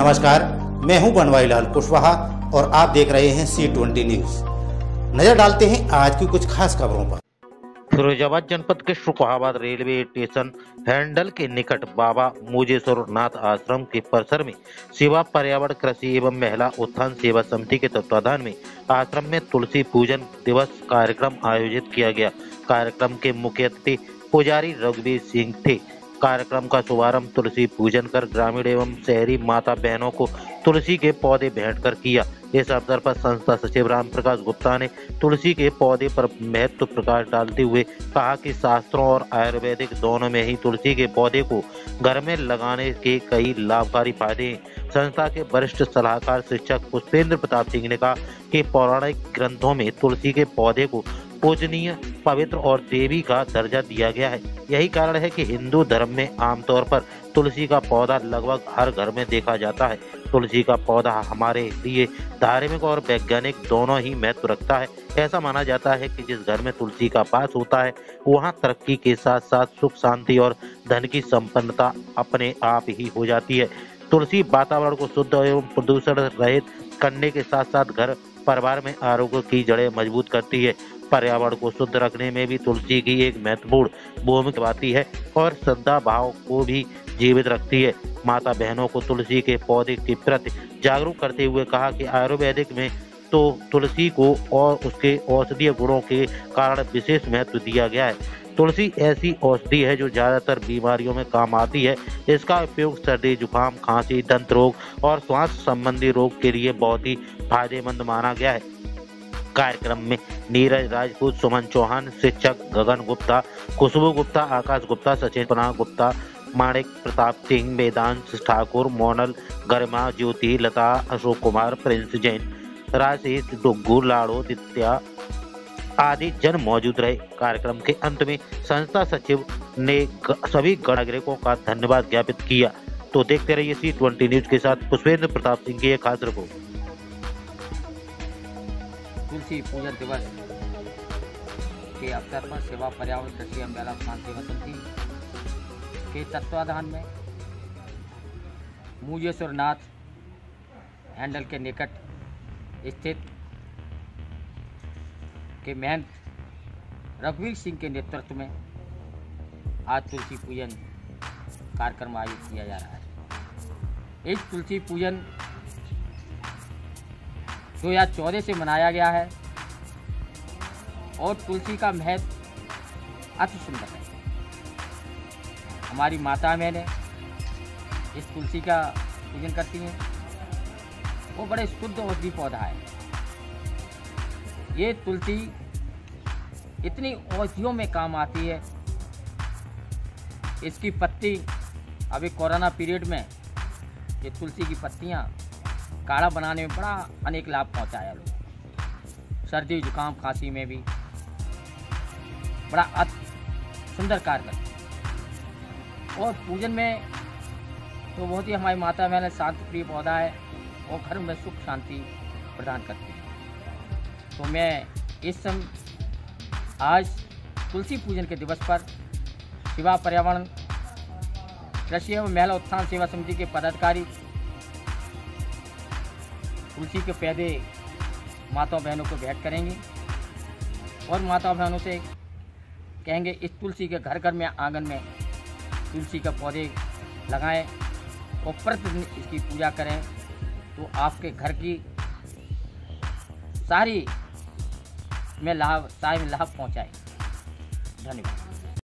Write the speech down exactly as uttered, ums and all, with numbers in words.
नमस्कार, मैं हूं बनवारीलाल कुशवाहा और आप देख रहे हैं सी ट्वेंटी न्यूज। नजर डालते हैं आज की कुछ खास खबरों पर। फिरोजाबाद जनपद के शुकहाबाद रेलवे स्टेशन हैंडल के निकट बाबा मुजेश्वर नाथ आश्रम के परिसर में सेवा पर्यावरण कृषि एवं महिला उत्थान सेवा समिति के तत्वाधान में आश्रम में तुलसी पूजन दिवस कार्यक्रम आयोजित किया गया। कार्यक्रम के मुख्य अतिथि पुजारी रघुवीर सिंह थे। कार्यक्रम का शुभारंभ तुलसी पूजन कर ग्रामीण एवं शहरी माता बहनों को तुलसी के पौधे भेंट कर किया। इस अवसर पर संस्था सचिव राम प्रकाश गुप्ता ने तुलसी के पौधे पर महत्व प्रकाश डालते हुए कहा कि शास्त्रों और आयुर्वेदिक दोनों में ही तुलसी के पौधे को घर में लगाने के कई लाभकारी फायदे हैं। संस्था के वरिष्ठ सलाहकार शिक्षक पुष्पेंद्र प्रताप सिंह ने कहा कि पौराणिक ग्रंथों में तुलसी के पौधे को पूजनीय, पवित्र और देवी का दर्जा दिया गया है। यही कारण है कि हिंदू धर्म में आमतौर पर तुलसी का पौधा लगभग हर घर में देखा जाता है। तुलसी का पौधा हमारे लिए धार्मिक और वैज्ञानिक दोनों ही महत्व रखता है। ऐसा माना जाता है कि जिस घर में तुलसी का वास होता है वहाँ तरक्की के साथ साथ सुख, शांति और धन की संपन्नता अपने आप ही हो जाती है। तुलसी वातावरण को शुद्ध एवं प्रदूषण रहित करने के साथ साथ घर परिवार में आरोग्य की जड़ें मजबूत करती है। पर्यावरण को शुद्ध रखने में भी तुलसी की एक महत्वपूर्ण भूमिका निभाती है और श्रद्धा भाव को भी जीवित रखती है। माता बहनों को तुलसी के पौधे के प्रति जागरूक करते हुए कहा कि आयुर्वेदिक में तो तुलसी को और उसके औषधीय गुणों के कारण विशेष महत्व दिया गया है। तुलसी ऐसी औषधि है जो ज्यादातर बीमारियों में काम आती है। इसका उपयोग सर्दी, जुकाम, खांसी, दंत रोग और श्वास संबंधी रोग के लिए बहुत ही फायदेमंद माना गया है। कार्यक्रम में नीरज राजपूत, सुमन चौहान, शिक्षक गगन गुप्ता, खुशबू गुप्ता, आकाश गुप्ता, सचिन गुप्ता, माणिक प्रताप सिंह, वेदांश ठाकुर, मोनल, गरिमा, ज्योति, लता, अशोक कुमार, प्रिंस जैन, राजेश डुग्गू, लाड़ो, दित्या आदि जन मौजूद रहे। कार्यक्रम के अंत में संस्था सचिव ने सभी नागरिकों का धन्यवाद ज्ञापित किया। तो देखते रहिए सी ट्वेंटी न्यूज के साथ पुष्पेंद्र प्रताप सिंह की एक खास रिपोर्ट। तुलसी पूजन दिवस के अवसर पर सेवा पर्यावरण कृषि एवं महिला उत्थान सेवा समिति के तत्वाधान में मुजेश्वर नाथ हैंडल के निकट स्थित के महंत रघुवीर सिंह के नेतृत्व में आज तुलसी पूजन कार्यक्रम आयोजित किया जा रहा है। इस तुलसी पूजन दो हज़ार चौदह से मनाया गया है और तुलसी का महत्व अति सुंदर है। हमारी माता बहनें इस तुलसी का पूजन करती हैं। वो बड़े शुद्ध औषधि पौधा है। ये तुलसी इतनी औषधियों में काम आती है। इसकी पत्ती अभी कोरोना पीरियड में ये तुलसी की पत्तियां काढ़ा बनाने में बड़ा अनेक लाभ पहुंचाया लोग। सर्दी, जुकाम, खांसी में भी बड़ा सुंदर कार्य करती है। और पूजन में तो बहुत ही हमारी माता बहन शांत प्रिय पौधा है और घर में सुख शांति प्रदान करती है। तो मैं इस समय आज तुलसी पूजन के दिवस पर सेवा पर्यावरण कृषि एवं महिला उत्थान सेवा समिति के पदाधिकारी तुलसी के पौधे माता बहनों को भेंट करेंगे और माता बहनों से कहेंगे इस तुलसी के घर घर में आंगन में तुलसी के पौधे लगाएं और प्रतिदिन इसकी पूजा करें तो आपके घर की सारी में लाभ सारे में लाभ पहुंचाए। धन्यवाद।